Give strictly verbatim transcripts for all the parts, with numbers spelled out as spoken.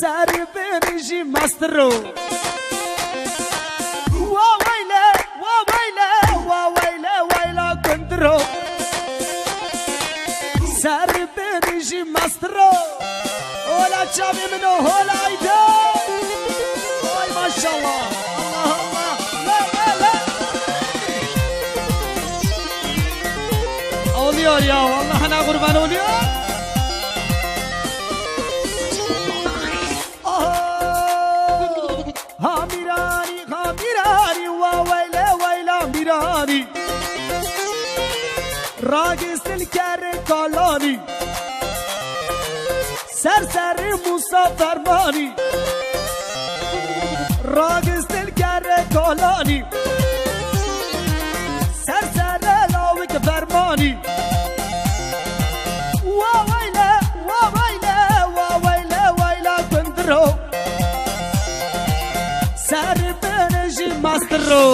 سر بریجی مسترو وا ویله وا ویله وا ویله ویلا کندرو سر بریجی مسترو اولا چاوی منو هولا ایده وای ماشالله الله الله لا لا لا اوليار يا والله انا قربان اوليار هامیرانی هامیرانی وا ویله ویلا میرانی راگستل کره کالانی سر سر مسافرمانی راگستل کره کالانی سر سر لاوک فرمانی وا ویله وا ویله وا ویله ویلا کندرو سر بنجی مسترو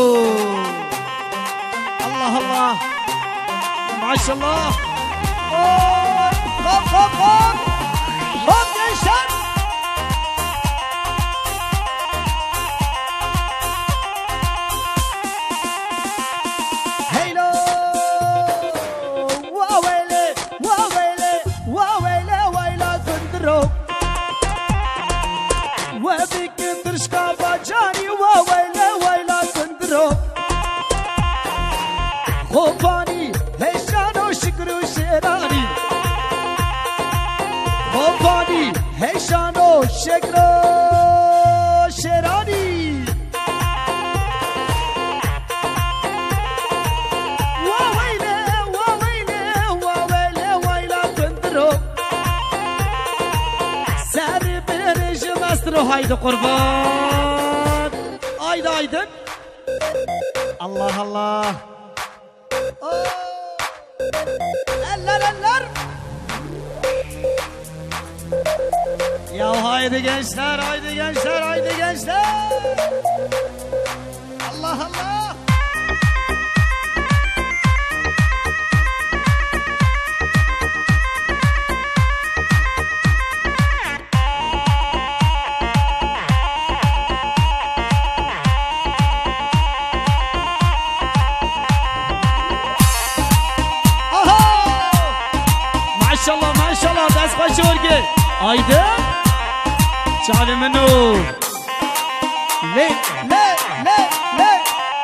الله الله ما شاء الله خب خب خب خب gençler heylo wawele wawele wawele wayla kundro وبك ترشقى بجاني وويلة ويلا كندرو خوفاني هيشانو شكرو شيراني خوفاني هيشانو شكرو شيراني وويلة وويلة وويلة ويلا كندرو سر برج مسترو هايدو قربان هايدو هايدن الله الله eller eller ya haydi gençler haydi gençler haydi gençler Allah Allah maşallah maşallah dest başı örgü haydi çavi menü le le le le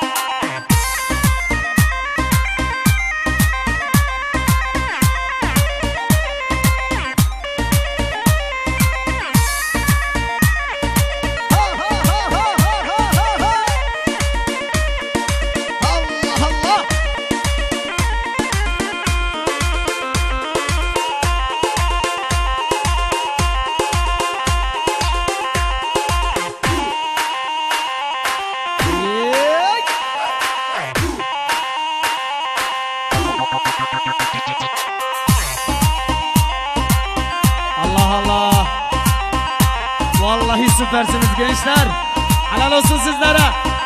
Allah Allah vallahi süpersiniz gençler helal olsun sizlere.